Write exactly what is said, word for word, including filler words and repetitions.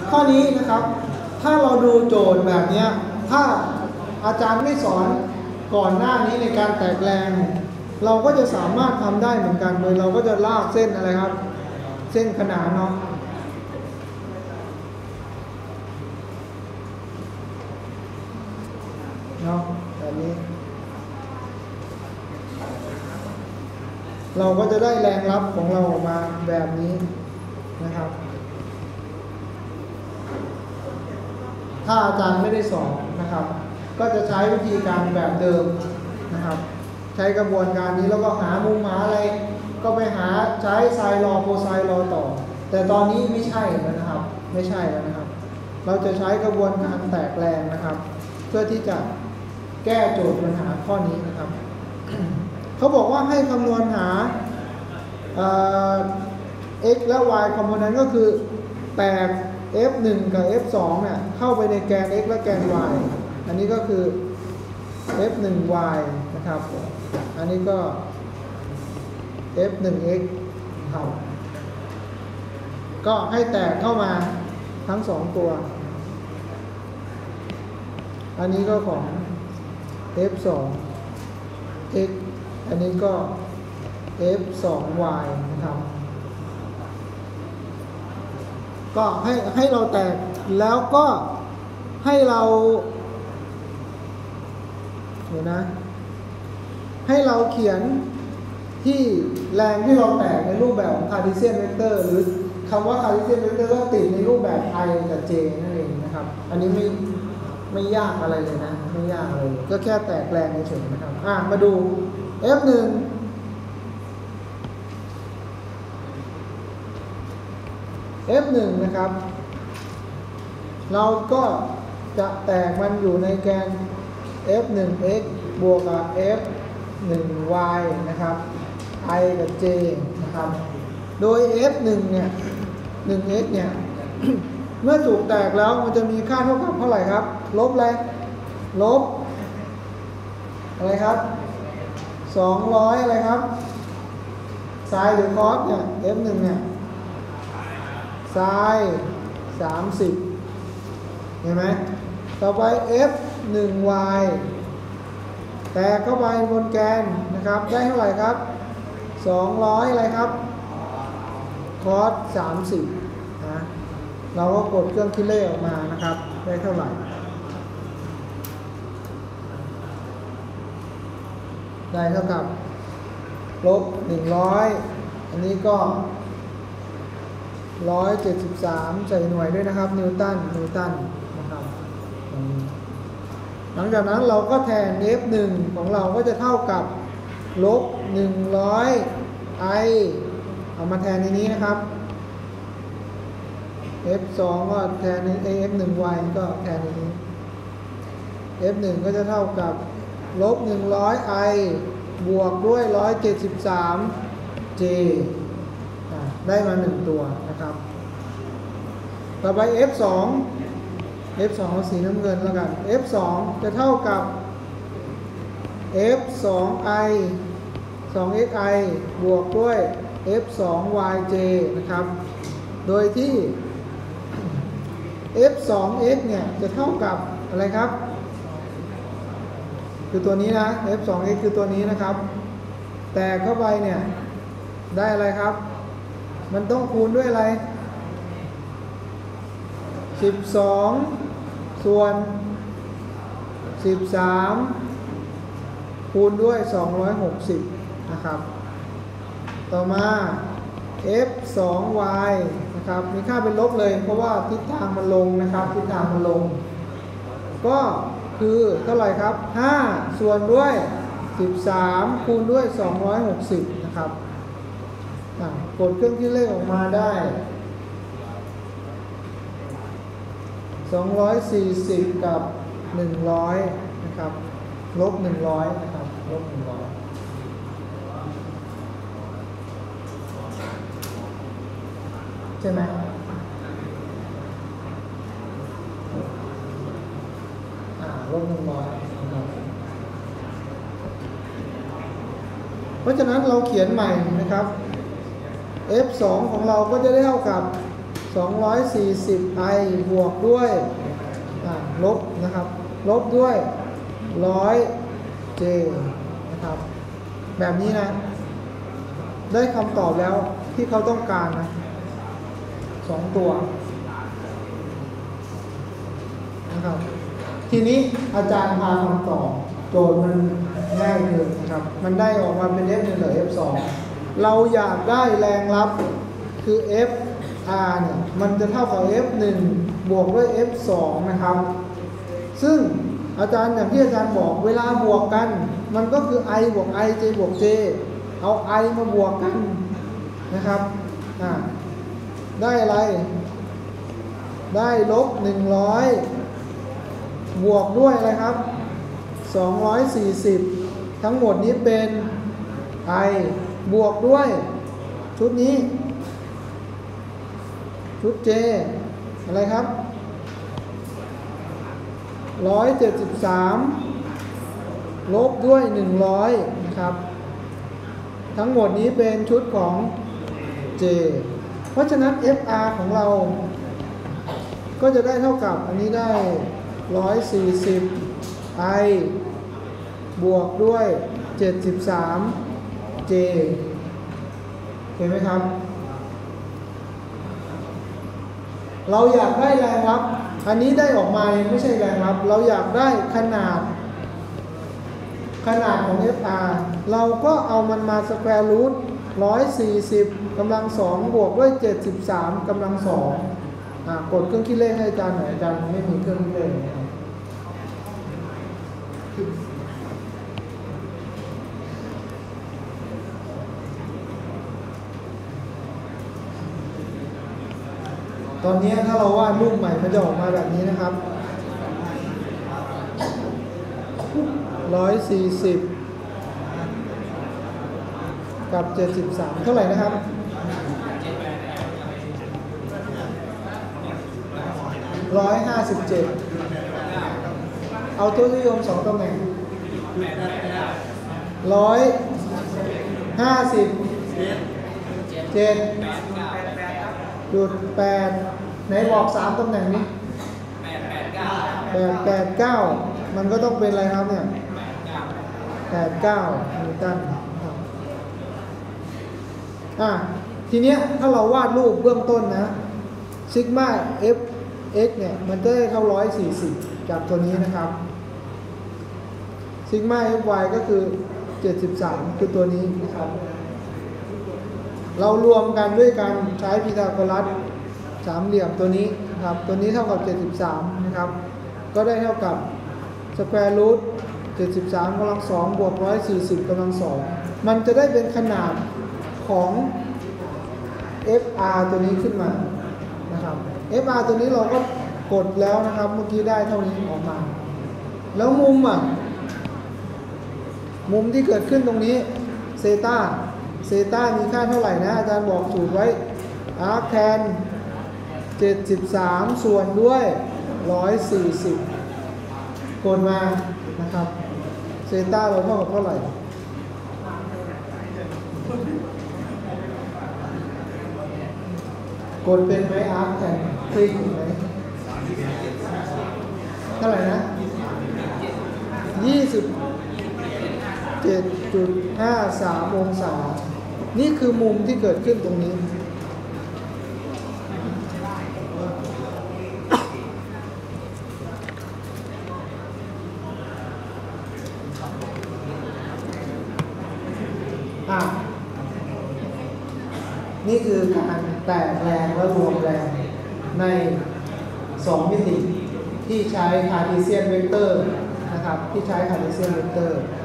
ข้อนี้นะครับถ้าเราดูโจทย์แบบนี้ถ้าอาจารย์ไม่สอนก่อนหน้านี้ในการแตกแรงเราก็จะสามารถทำได้เหมือนกันโดยเราก็จะลากเส้นอะไรครับเส้นขนานเนาะเนาะแบบนี้เราก็จะได้แรงรับของเราออกมาแบบนี้นะครับถ้าอาจารย์ไม่ได้สอนนะครับก็จะใช้วิธีการแบบเดิมนะครับใช้กระบวนการนี้แล้วก็หามุมหาอะไรก็ไปหาใช้ไซน์รอโคไซน์รอต่อแต่ตอนนี้ไม่ใช่แล้วนะครับไม่ใช่แล้วนะครับเราจะใช้กระบวนการแตกแรงนะครับเพื่อที่จะแก้โจทย์ปัญหาข้อนี้นะครับ เขาบอกว่าให้คำนวณหา x และ y component ก็คือแตก เอฟ หนึ่ง กับ เอฟ สอง เนี่ยเข้าไปในแกน x และแกน y อันนี้ก็คือ เอฟ หนึ่ง y นะครับอันนี้ก็ เอฟ หนึ่ง x ครับก็ให้แตกเข้ามาทั้งสองตัวอันนี้ก็ของ เอฟ สอง x อันนี้ก็ เอฟ สอง y นะครับก็ให้ให้เราแตกแล้วก็ให้เราเดี๋ยวนะให้เราเขียนที่แรงที่เราแตกในรูปแบบของ Cartesian vector หรือคำว่า Cartesian vector ก็ติดในรูปแบบ i กับ j นั่นเองนะครับอันนี้ไม่ไม่ยากอะไรเลยนะไม่ยากเลยก็แค่แตกแรงเฉยๆนะครับอ่ะมาดู เอฟ หนึ่งเอฟ หนึ่ง นะครับเราก็จะแตกมันอยู่ในแกน เอฟ หนึ่ง x บวกกับ เอฟ หนึ่ง y นะครับ i กับ j นะครับโดย เอฟ หนึ่ง เนี่ย หนึ่ง x เนี่ย เมื่อถูกแตกแล้วมันจะมีค่าเท่ากับเท่าไหร่ครับลบอะไรลบอะไรครับสองร้อยอะไรครับไซน์หรือคอสเนี่ย เอฟ หนึ่ง เนี่ยไซน์สามสิบเห็นไหมต่อไป เอฟ หนึ่ง y แตกเข้าไปบนแกนนะครับได้เท่าไหร่ครับสองร้อยอะไรครับคอสสามสิบนะเราก็กดเครื่องคิดเลขออกมานะครับได้เท่าไหร่ได้เท่ากับลบหนึ่งร้อยอันนี้ก็หนึ่งร้อยเจ็ดสิบสามใส่หน่วยด้วยนะครับนิวตันนิวตันนะครับหลังจากนั้นเราก็แทน เอฟ หนึ่ง ของเราก็จะเท่ากับลบหนึ่งร้อย i เอามาแทนในนี้นะครับ เอฟ สอง ก็แทนใน เอฟ หนึ่ง y ก็แทนในนี้ เอฟ หนึ่ง ก็จะเท่ากับลบหนึ่งร้อย i บวกด้วยหนึ่งร้อยเจ็ดสิบสาม j ได้มาหนึ่งตัวนะครับต่อไป เอฟ สอง เอฟ สอง เอาสีน้ำเงินแล้วกัน เอฟ สอง จะเท่ากับ เอฟ สอง i สอง x i บวกด้วย เอฟ สอง y j นะครับโดยที่ เอฟ สอง x เนี่ยจะเท่ากับอะไรครับคือตัวนี้นะ เอฟ สอง x คือตัวนี้นะครับแตกเข้าไปเนี่ยได้อะไรครับมันต้องคูณด้วยอะไรสิบสองส่วนสิบสามคูณด้วยสองร้อยหกสิบนะครับต่อมา เอฟ สอง y นะครับมีค่าเป็นลบเลยเพราะว่าทิศทางมันลงนะครับทิศทางมันลงก็คือเท่าไหร่ครับห้าส่วนด้วยสิบสามคูณด้วยสองร้อยหกสิบนะครับกดเครื่องคิดเลขออกมาได้สองร้อยสี่สิบกับหนึ่งร้อยนะครับลบหนึ่งร้อยนะครับลบหนึ่งร้อยใช่ไหมอ่าลบหนึ่งร้อยเพราะฉะนั้นเราเขียนใหม่นะครับ เอฟ สอง ของเราก็จะได้เท่ากับสองร้อยสี่สิบ i บวกด้วยลบนะครับลบด้วยหนึ่งร้อย j นะครับแบบนี้นะได้คำตอบแล้วที่เขาต้องการนะสองตัวนะครับทีนี้อาจารย์พาคำตอบโจทย์มันง่ายเกินนะครับมันได้ออกมาเป็น f หนึ่งหรือ เอฟ สอง เราอยากได้แรงรับคือ f r เนี่ยมันจะเท่ากับ เอฟ หนึ่ง บวกด้วย เอฟ สอง นะครับซึ่งอาจารย์อย่างที่อาจารย์บอกเวลาบวกกันมันก็คือ i บวก i j บวก j เอา i มาบวกกันนะครับอ่าได้อะไรได้ลบหนึ่งร้อยบวกด้วยอะไรครับสองร้อยสี่สิบทั้งหมดนี้เป็น i บวกด้วยชุดนี้ชุด j อะไรครับหนึ่งร้อยเจ็ดสิบสามลบด้วยหนึ่งร้อยนะครับทั้งหมดนี้เป็นชุดของ j เพราะฉะนั้น เอฟ อาร์ ของเราก็จะได้เท่ากับอันนี้ได้หนึ่งร้อยสี่สิบ i บวกด้วยเจ็ดสิบสาม j เห็นไหมครับเราอยากได้แรงรับอันนี้ได้ออกมาไม่ใช่แรงรับเราอยากได้ขนาดขนาดของ เอฟ อาร์ เราก็เอามันมาสแควร์รูทหนึ่งร้อยสี่สิบกำลังสองบวกด้วยเจ็ดสิบสามกำลังสองอ่ากดเครื่องคิดเลขให้อาจารย์หน่อยอาจารย์ไม่มีเครื่องคิดเลขนะครับตอนนี้ถ้าเราวาดรูปใหม่มันจะออกมาแบบนี้นะครับหนึ่งร้อยสี่สิบกับเจ็ดสิบสามเท่าไหร่นะครับหนึ่งร้อยห้าสิบเจ็ดเอาทศนิยมสองตำแหน่งหนึ่งร้อยห้าสิบเจ็ดจุดแปดไหนบอกสามตำแหน่งนี้แปดแปดเก้าแปดแปดเก้ามันก็ต้องเป็นอะไรครับเนี่ยแปดเก้านิวตันอ่ะทีเนี้ยถ้าเราวาดรูปเบื้องต้นนะซิกมา f x เนี่ยมันจะได้เท่าหนึ่งร้อยสี่สิบจากตัวนี้นะครับซิกมา f y ก็คือเจ็ดสิบสามคือตัวนี้นะครับเรารวมกันด้วยการใช้พีทาโกรัสสามเหลี่ยมตัวนี้นะครับตัวนี้เท่ากับเจ็ดสิบสามนะครับก็ได้เท่ากับสแควร์รูทเจ็ดสิบสามกำลังสองบวกหนึ่งร้อยสี่สิบกำลังสองมันจะได้เป็นขนาดของ เอฟ อาร์ ตัวนี้ขึ้นมานะครับ เอฟ อาร์ ตัวนี้เราก็กดแล้วนะครับเมื่อกี้ได้เท่านี้ออกมาแล้วมุมอ่ะมุมที่เกิดขึ้นตรงนี้เซตาเซตามีค่าเท่าไหร่นะอาจารย์บอกสูตรไว้อาร์คแทนเจ็ดสิบสามส่วนด้วยหนึ่งร้อยสี่สิบกดมานะครับเซตาเราเท่ากับเท่าไหร่กดเป็นไหมอาร์คแทนคลิกไหมเท่าไหร่นะยี่สิบเจ็ดจุดห้าสามองศานี่คือมุมที่เกิดขึ้นตรงนี้อ่ะนี่คือการแตกแรงและรวมแรงในสองมิติที่ใช้คาร์ทีเซียนเวกเตอร์นะครับที่ใช้คาร์ทีเซียนเวกเตอร์